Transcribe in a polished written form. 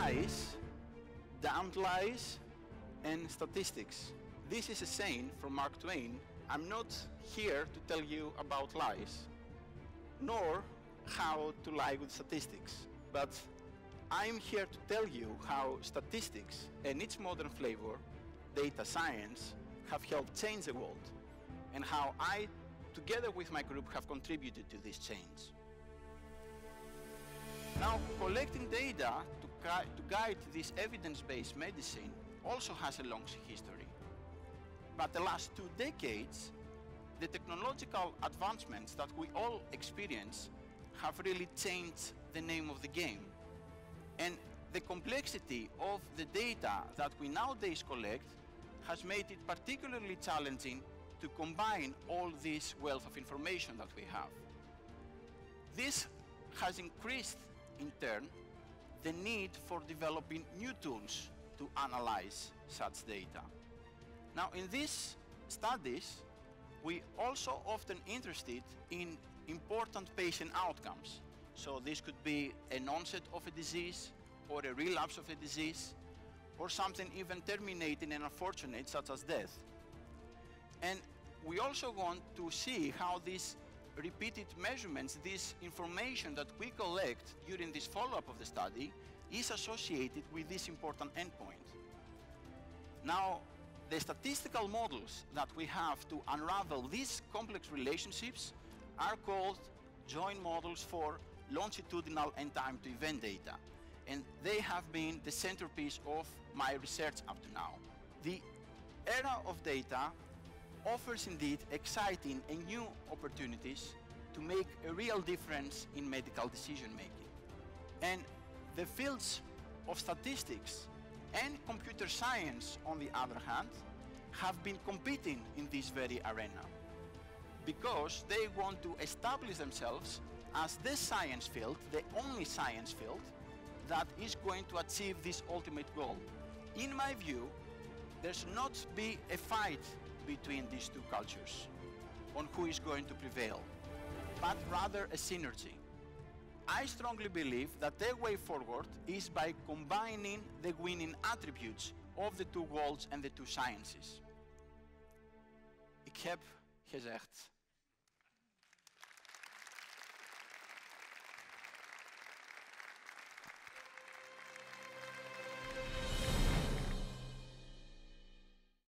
lies, damned lies, and statistics. This is a saying from Mark Twain. I'm not here to tell you about lies, nor how to lie with statistics, but I'm here to tell you how statistics and its modern flavor, data science, have helped change the world, and how I, together with my group, have contributed to this change. Now, collecting data to guide this evidence-based medicine also has a long history. But the last 2 decades, the technological advancements that we all experience have really changed the name of the game. And the complexity of the data that we nowadays collect has made it particularly challenging to combine all this wealth of information that we have. This has increased, in turn, the need for developing new tools to analyze such data. Now, in these studies, we also often interested in important patient outcomes. So this could be an onset of a disease, or a relapse of a disease, or something even terminating and unfortunate, such as death. And we also want to see how these repeated measurements, this information that we collect during this follow-up of the study, is associated with this important endpoint. Now, the statistical models that we have to unravel these complex relationships are called joint models for longitudinal and time-to-event data. And they have been the centerpiece of my research up to now. The era of data offers indeed exciting and new opportunities to make a real difference in medical decision-making. And the fields of statistics and computer science, on the other hand, have been competing in this very arena because they want to establish themselves as the science field, the only science field, that is going to achieve this ultimate goal. In my view, there should not be a fight between these two cultures on who is going to prevail, but rather a synergy. I strongly believe that the way forward is by combining the winning attributes of the two worlds and the two sciences. Ik heb gezegd